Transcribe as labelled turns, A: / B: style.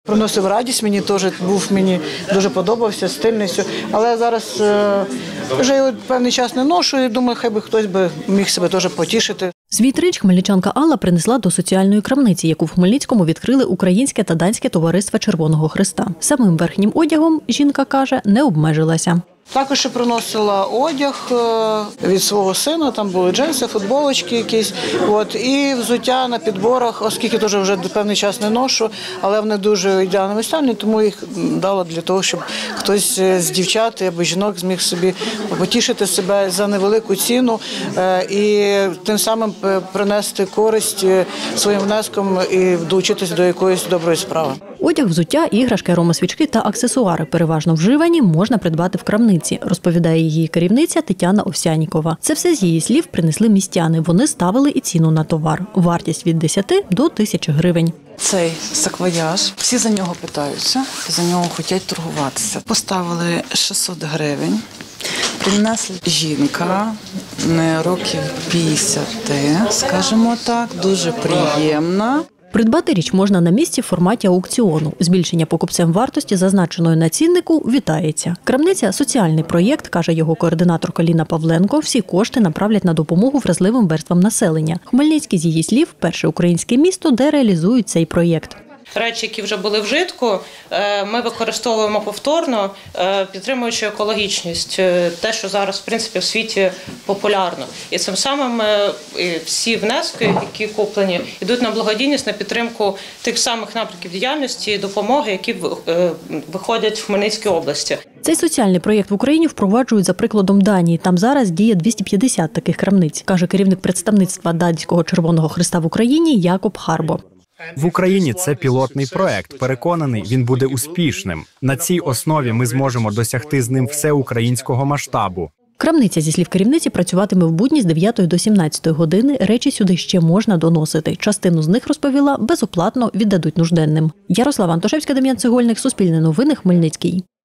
A: Приносив радість, мені дуже подобався, стильний. Але зараз вже його певний час не ношу і думаю, хай би хтось би міг себе теж потішити.
B: Свій трич хмельничанка Алла принесла до соціальної крамниці, яку в Хмельницькому відкрили Українське та Данське товариства Червоного Хреста. Самим верхнім одягом, жінка каже, не обмежилася.
A: Також ще приносила одяг від свого сина, там були джинси, футболочки якісь, і взуття на підборах, оскільки теж вже певний час не ношу, але вони дуже ідеальними стані, тому їх дала для того, щоб хтось з дівчат або жінок зміг собі потішити себе за невелику ціну і тим самим принести користь своїм внеском і долучитися до якоїсь доброї справи.
B: Одяг, взуття, іграшки, аромасвічки та аксесуари, переважно вживані, можна придбати в крамниці, розповідає її керівниця Тетяна Овсянікова. Це все з її слів принесли містяни. Вони ставили і ціну на товар. Вартість від 10 до 1000 гривень.
C: Цей саквояж, всі за нього питаються, за нього хочуть торгуватися. Поставили 600 гривень. Принесла жінка років 50, скажімо так, дуже приємна.
B: Придбати річ можна на місці в форматі аукціону. Збільшення покупцем вартості, зазначеної на ціннику, вітається. Крамниця – соціальний проєкт, каже його координаторка Ліна Павленко. Всі кошти направлять на допомогу вразливим верствам населення. Хмельницький, з її слів, перше українське місто, де реалізують цей проєкт.
D: Речі, які вже були в вжитку, ми використовуємо повторно, підтримуючи екологічність, те, що зараз, в принципі, в світі популярно. І цим самим всі внески, які куплені, йдуть на благодійність, на підтримку тих самих напрямків діяльності і допомоги, які виходять в Хмельницькій області.
B: Цей соціальний проєкт в Україні впроваджують за прикладом Данії. Там зараз діє 250 таких крамниць, каже керівник представництва Данського Червоного Хреста в Україні Якоб Харбо.
E: В Україні це пілотний проект. Переконаний, він буде успішним. На цій основі ми зможемо досягти з ним всеукраїнського масштабу.
B: Крамниця, зі слів керівниці, працюватиме в будні з 9 до 17 години. Речі сюди ще можна доносити. Частину з них, розповіла, безоплатно віддадуть нужденним. Ярослава Антошевська, Дем'ян Цегольник, Суспільне новини, Хмельницький.